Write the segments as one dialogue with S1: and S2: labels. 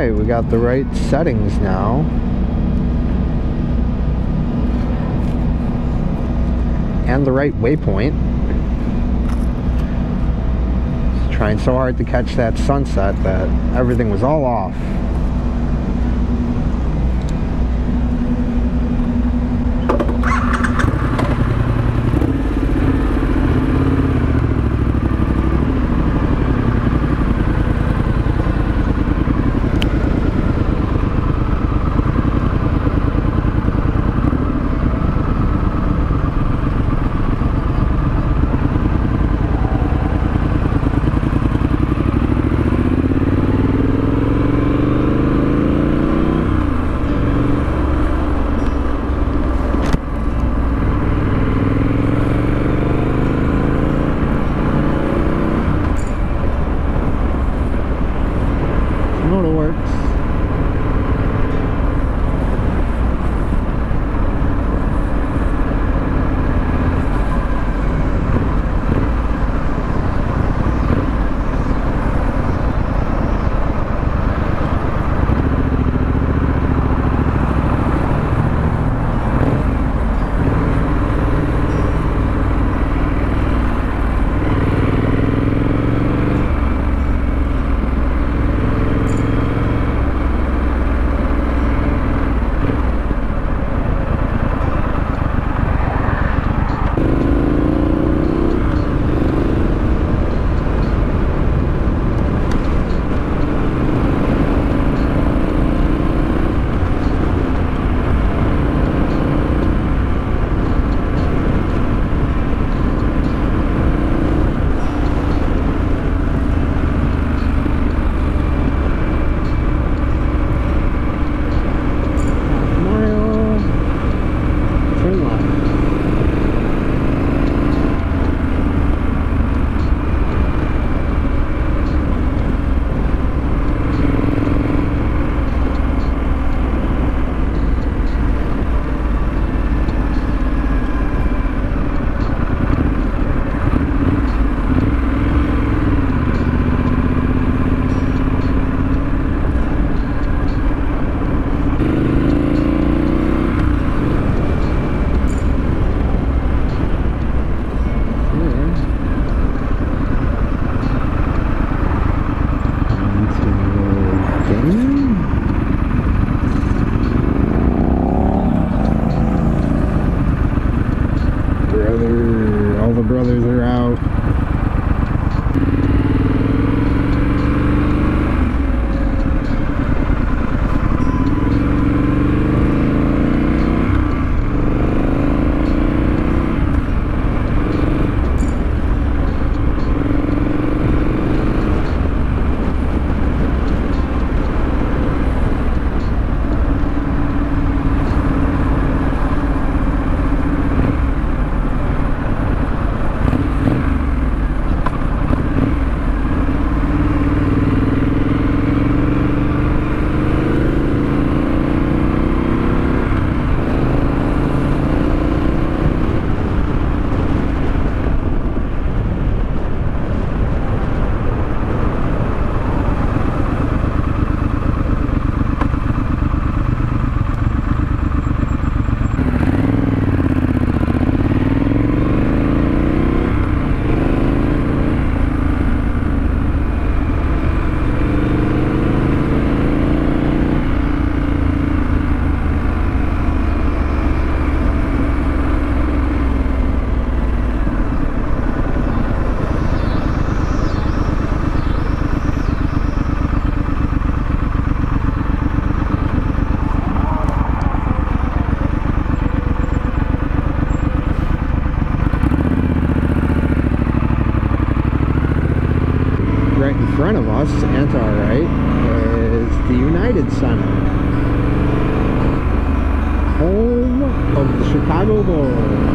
S1: Alright, we got the right settings now. And the right waypoint. Just trying so hard to catch that sunset that everything was all off. All the brothers are out. Right in front of us and to our right is the United Center, home of the Chicago Bulls.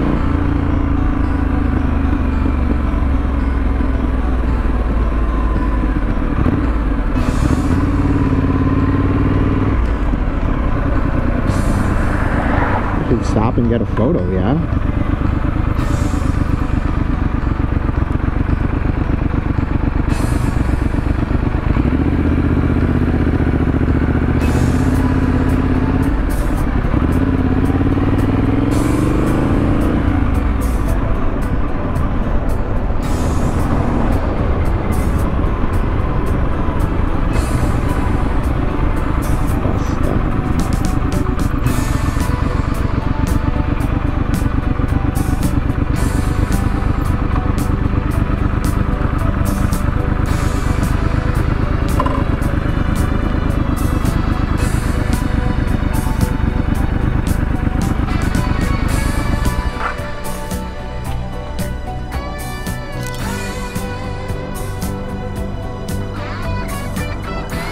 S1: We could stop and get a photo, yeah?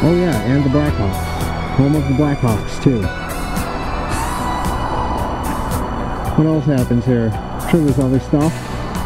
S1: Oh yeah, and the Blackhawks. Home of the Blackhawks too. What else happens here? I'm sure there's other stuff.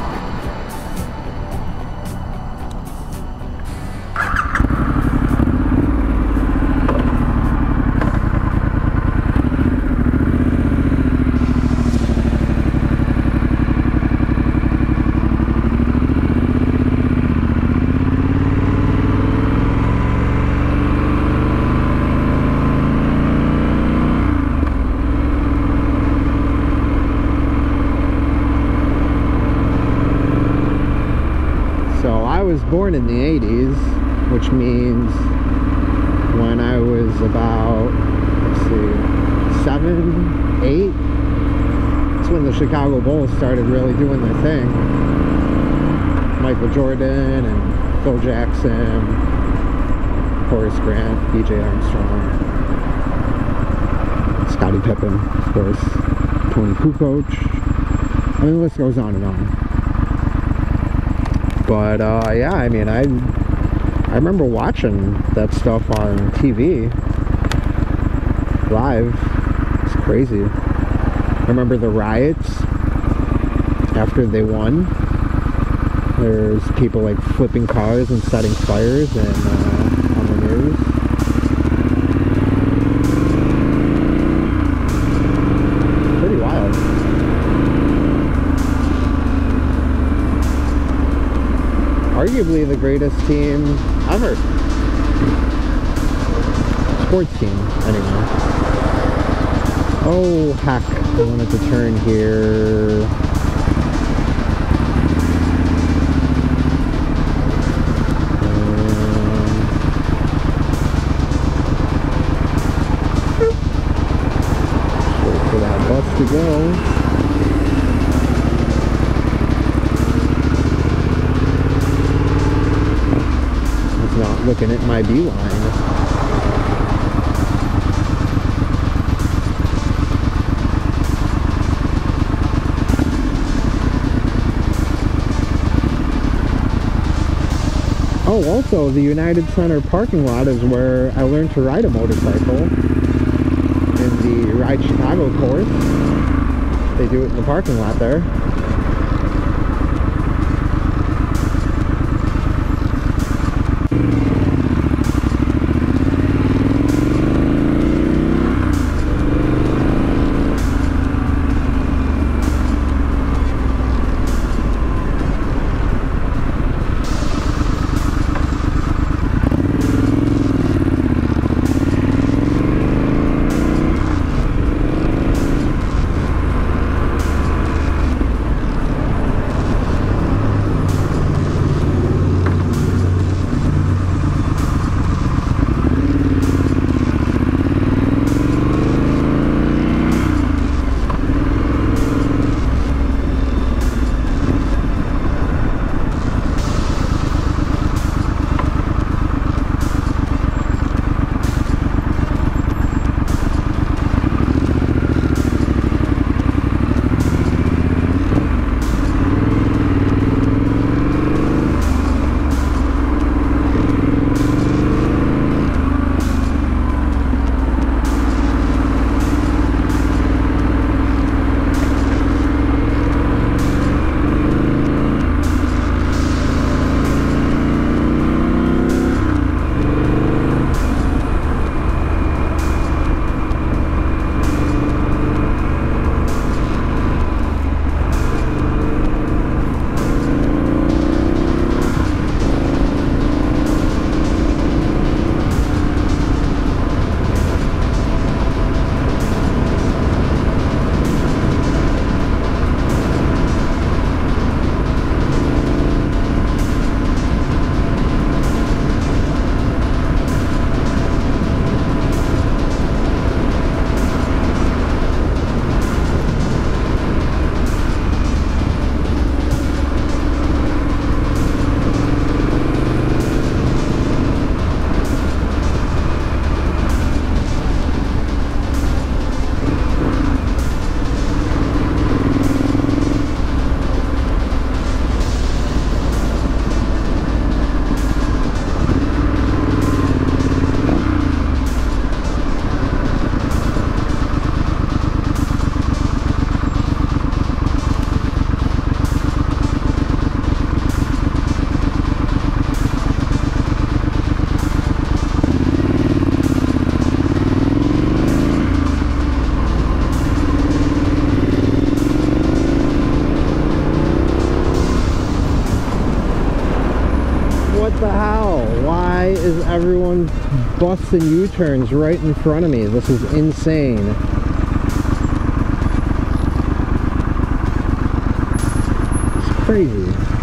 S1: Born in the 80s, which means when I was about, let's see, 7, 8, that's when the Chicago Bulls started really doing their thing. Michael Jordan and Phil Jackson, Horace Grant, B.J. Armstrong, Scottie Pippen, of course, Tony Kukoc. I mean, the list goes on and on. But yeah, I mean, I remember watching that stuff on TV live. It's crazy. I remember the riots after they won. There's people like flipping cars and setting fires and on the news. Pretty wild. Arguably the greatest team ever. Sports team, anyway. Oh, heck. I wanted to turn here. Wait for that bus to go. Not looking at my beeline. Oh, also the United Center parking lot is where I learned to ride a motorcycle in the Ride Chicago course. They do it in the parking lot there. busting U-turns right in front of me. This is insane. It's crazy.